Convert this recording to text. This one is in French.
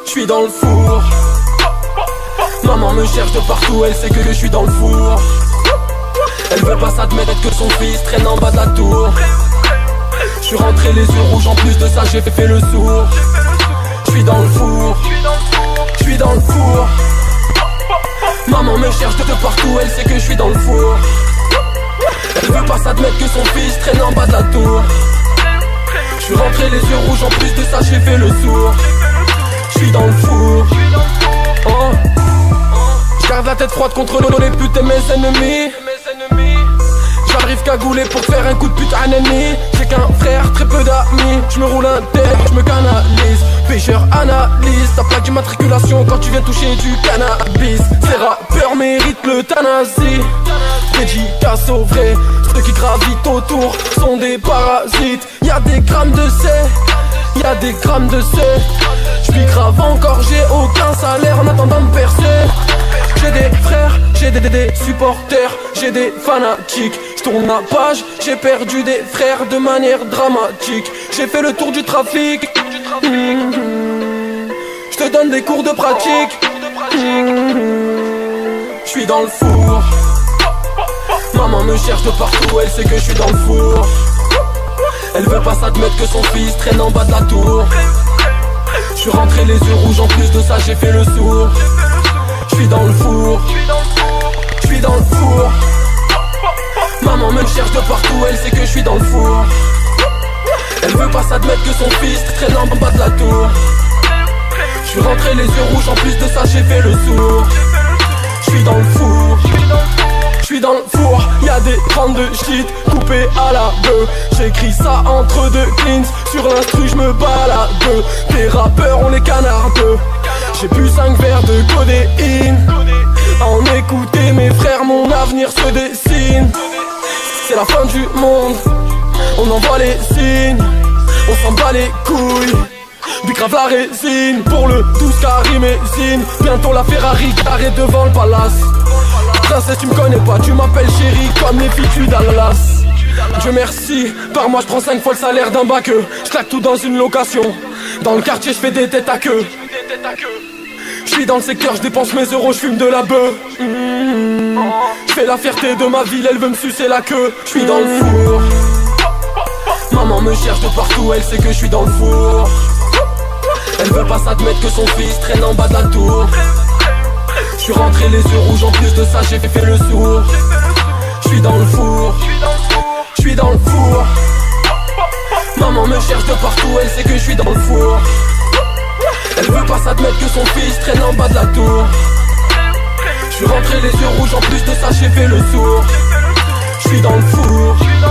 je suis dans le four. Maman me cherche de partout, elle sait que je suis dans le four. Elle veut pas s'admettre que son fils traîne en bas de la tour. Je suis rentré les yeux rouges, en plus de ça j'ai fait le sourd. Je suis dans le four, je suis dans le four. Maman me cherche de partout, elle sait que je suis dans le four. Elle veut pas s'admettre que son fils traîne en bas de la tour. Je suis rentré les yeux rouges, en plus de ça j'ai fait le sourd. Je suis dans le four. Oh. Je garde la tête froide contre les putes et mes ennemis. J'arrive cagoulé pour faire un coup de pute à un ennemi. J'ai qu'un frère, très peu d'amis. Je me roule un tête, je me canalise. Pêcheur, analyse ta plaque d'immatriculation quand tu viens toucher du cannabis. Ces rappeurs méritent l'euthanasie. Dédicace au vrai, ceux qui gravitent autour sont des parasites. Y'a des grammes de C, y'a des grammes de C. J'vis grave encore, j'ai aucun salaire en attendant de percer. J'ai des frères, j'ai des supporters, j'ai des fanatiques. J'tourne ma page, j'ai perdu des frères de manière dramatique. J'ai fait le tour du trafic. J'te donne des cours de pratique. J'suis dans le four. Maman me cherche de partout, elle sait que je suis dans le four. Elle veut pas s'admettre que son fils traîne en bas de la tour. Je suis rentré les yeux rouges, en plus de ça j'ai fait le sourd. Je suis dans le four, je suis dans le four. Maman me cherche de partout, elle sait que je suis dans le four. Elle veut pas s'admettre que son fils traîne en bas de la tour. Je suis rentré les yeux rouges, en plus de ça j'ai fait le sourd. Je suis dans le four, je suis dans le four. Y'a des grammes de shit coupés à la bœuf. J'écris ça entre deux cleans. Sur l'instru j'me balade. Les rappeurs ont les canards d'eux. J'ai bu 5 verres de codéine. À en écouter mes frères, mon avenir se dessine. C'est la fin du monde, on envoie les signes. On s'en bat les couilles, bicrave la résine. Pour le 12 Karimésine, bientôt la Ferrari garée devant le palace. Princesse tu me connais pas, tu m'appelles chérie comme les filles du Dallas. Dieu merci, par mois je prends 5 fois le salaire d'un bac. Je claque tout dans une location. Dans le quartier je fais des têtes à queue. Je suis dans le secteur, je dépense mes euros, je fume de la bœuf. Je fais la fierté de ma ville, elle veut me sucer la queue. Je suis dans le four. Maman me cherche de partout, elle sait que je suis dans le four. Elle veut pas s'admettre que son fils traîne en bas de la tour. Je suis rentré les yeux rouges, en plus de ça j'ai fait le sourd. Je suis dans le four, je suis dans le four. Maman me cherche de partout, elle sait que je suis dans le four. Elle veut pas s'admettre que son fils traîne en bas de la tour. Je suis rentré les yeux rouges, en plus de ça j'ai fait le sourd. Je suis dans le four.